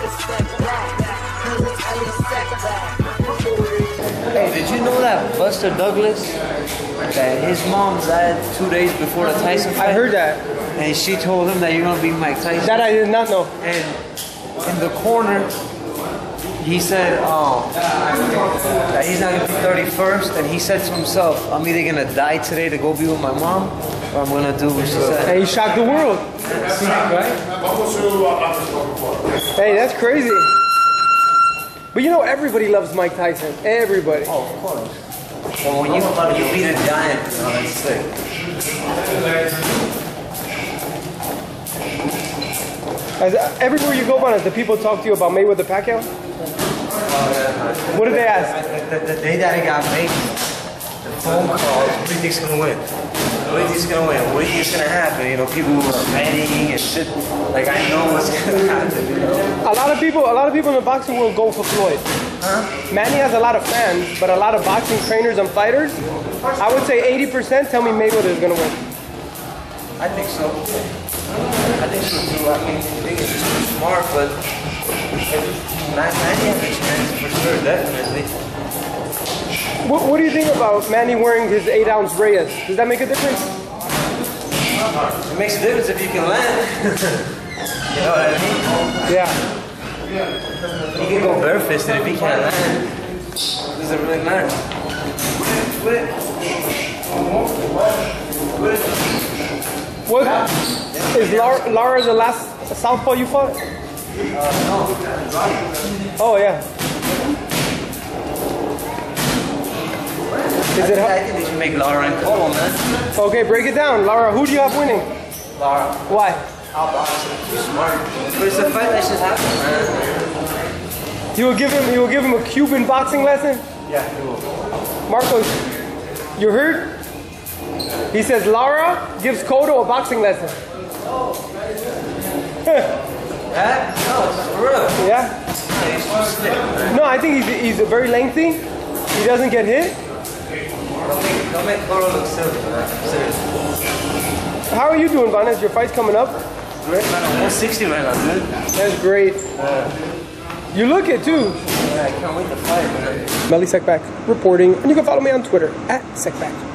Hey, did you know that Buster Douglas, that his mom died 2 days before the Tyson fight? I heard that. And she told him that you're gonna be Mike Tyson. That I did not know. And in the corner, he said that he's not gonna be 31st, and he said to himself, I'm either gonna die today to go be with my mom, or I'm gonna do what she said. And he shocked the world. Right? Hey, that's crazy. But you know, everybody loves Mike Tyson. Everybody. Oh, of course. Well, when you beat a giant, that's sick. Everywhere you go, Bonas, the people talk to you about Mayweather Pacquiao? What did they ask? The day that it got made, the phone calls, what do you think's gonna win? What do you think's gonna win? What do you think's gonna happen? You know, people who are betting and shit. Like, I know what's gonna happen, you know? A lot of people in the boxing world go for Floyd. Huh? Manny has a lot of fans, but a lot of boxing trainers and fighters, I would say 80% tell me Mayweather is gonna win. I think so. I think so too. I mean, I think it's just too smart, but Manny has a chance for sure, definitely. What do you think about Manny wearing his 8-ounce Reyes? Does that make a difference? It makes a difference if you can land. You know what I mean? Yeah. He can go barefisted if he can't land. It doesn't really matter. What? Is Lara the last southpaw you fought? No. Oh, yeah. I think they should make Lara and Cotto, man. Okay, break it down. Lara, who do you have winning? Lara. Why? I'll box him. Too smart. But it's a fight that should happen, man. You will give him a Cuban boxing lesson? Yeah, he will. Marcos, you heard? He says Lara gives Cotto a boxing lesson. Yeah? No, it's for real. Yeah? He's too slick, man. No, I think he's very lengthy. He doesn't get hit. Don't make Cotto look silly, man. Seriously. How are you doing, Bonas? Your fight's coming up? Great, man. I'm 160 right now, dude. That's great. You look it, too. Yeah, I can't wait to fight, man. Melly Sekback reporting. And you can follow me on Twitter, @Sekback.